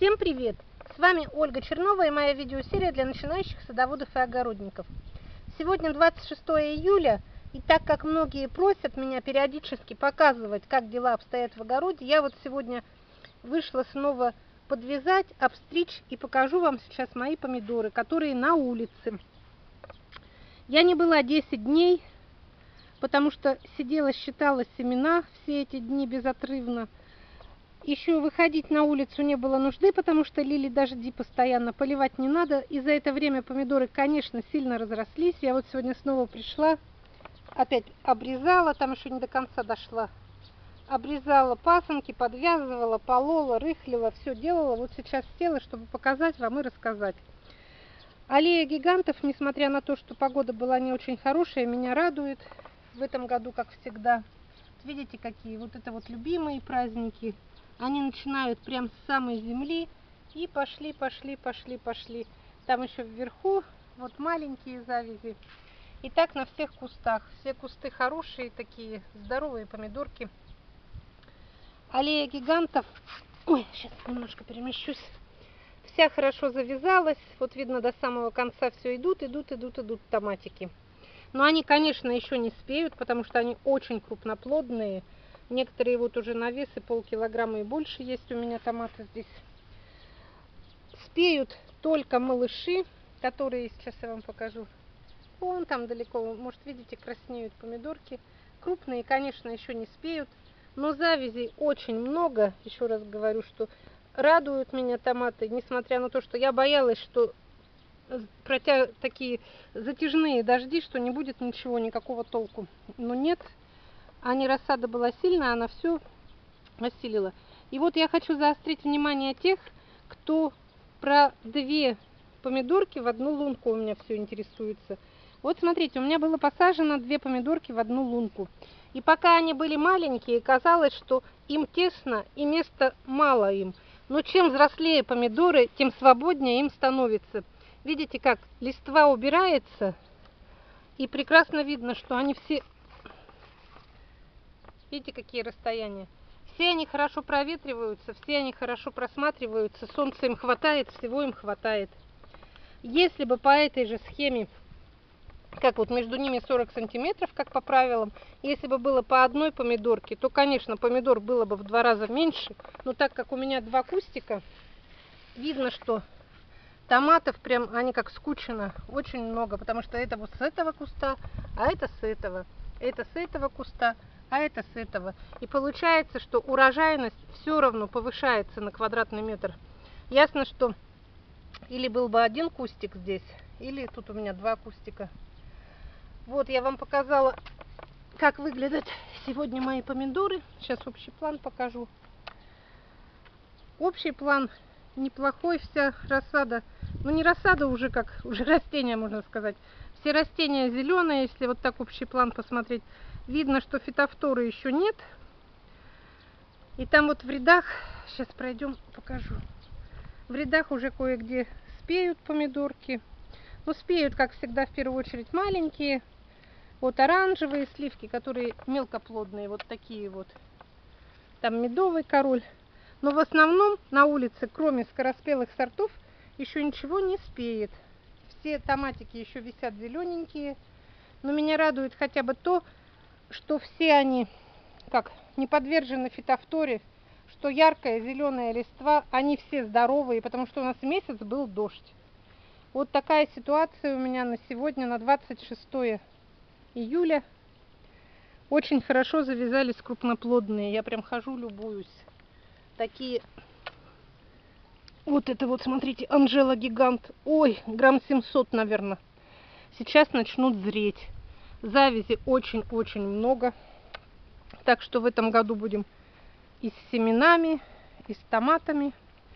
Всем привет! С вами Ольга Чернова и моя видеосерия для начинающих садоводов и огородников. Сегодня 26 июля, и так как многие просят меня периодически показывать, как дела обстоят в огороде, я вот сегодня вышла снова подвязать, обстричь и покажу вам сейчас мои помидоры, которые на улице. Я не была 10 дней, потому что сидела, считала семена все эти дни безотрывно. Еще выходить на улицу не было нужды, потому что лили дожди постоянно, поливать не надо. И за это время помидоры, конечно, сильно разрослись. Я вот сегодня снова пришла, опять обрезала, там еще не до конца дошла. Обрезала пасынки, подвязывала, полола, рыхлила, все делала. Вот сейчас села, чтобы показать вам и рассказать. Аллея гигантов, несмотря на то, что погода была не очень хорошая, меня радует в этом году, как всегда. Видите, какие вот это вот любимые праздники. Они начинают прям с самой земли и пошли. Там еще вверху вот маленькие завязи. И так на всех кустах. Все кусты хорошие такие, здоровые помидорки. Аллея гигантов. Ой, сейчас немножко перемещусь. Вся хорошо завязалась. Вот видно, до самого конца все идут томатики. Но они, конечно, еще не спеют, потому что они очень крупноплодные. Некоторые вот уже на вес и полкилограмма и больше есть у меня томаты здесь. Спеют только малыши, которые, сейчас я вам покажу. Вон там далеко, может, видите, краснеют помидорки. Крупные, конечно, еще не спеют. Но завязей очень много. Еще раз говорю, что радуют меня томаты, несмотря на то, что я боялась, что такие затяжные дожди, что не будет ничего, никакого толку. Но нет. Рассада была сильная, она все осилила. И вот я хочу заострить внимание тех, кто про две помидорки в одну лунку у меня все интересуется. Вот смотрите, у меня было посажено две помидорки в одну лунку. И пока они были маленькие, казалось, что им тесно и места мало им. Но чем взрослее помидоры, тем свободнее им становится. Видите, как листва убирается, и прекрасно видно, что они все... Видите, какие расстояния? Все они хорошо проветриваются, все они хорошо просматриваются, солнца им хватает, всего им хватает. Если бы по этой же схеме, как вот между ними 40 сантиметров, как по правилам, если бы было по одной помидорке, то, конечно, помидор было бы в 2 раза меньше. Но так как у меня 2 кустика, видно, что томатов прям, они как скучно, очень много, потому что это вот с этого куста, а это с этого. Это с этого куста, а это с этого. И получается, что урожайность все равно повышается на квадратный метр. Ясно, что или был бы один кустик здесь, или тут у меня 2 кустика. Вот я вам показала, как выглядят сегодня мои помидоры. Сейчас общий план покажу. Общий план неплохой, вся рассада. Ну не рассада уже, как уже растения, можно сказать. Все растения зеленые, если вот так общий план посмотреть. Видно, что фитофторы еще нет. И там вот в рядах, сейчас пройдем, покажу. В рядах уже кое-где спеют помидорки. Но спеют, как всегда, в первую очередь маленькие. Вот оранжевые сливки, которые мелкоплодные, вот такие вот. Там медовый король. Но в основном на улице, кроме скороспелых сортов, еще ничего не спеет. Все томатики еще висят зелененькие. Но меня радует хотя бы то, что все они не подвержены фитофторе, что яркая зеленая листва, они все здоровые, потому что у нас месяц был дождь. Вот такая ситуация у меня на сегодня, на 26 июля. Очень хорошо завязались крупноплодные. Я прям хожу, любуюсь. Такие... Вот это вот, смотрите, Анжела гигант. Ой, грамм 700, наверное. Сейчас начнут зреть. Завязи очень-очень много. Так что в этом году будем и с семенами, и с томатами.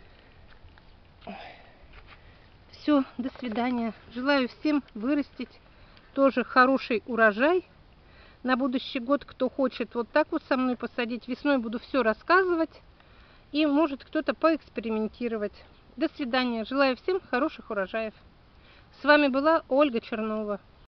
Все, до свидания. Желаю всем вырастить тоже хороший урожай. На будущий год, кто хочет вот так вот со мной посадить, весной буду все рассказывать. И может кто-то поэкспериментировать. До свидания. Желаю всем хороших урожаев. С вами была Ольга Чернова.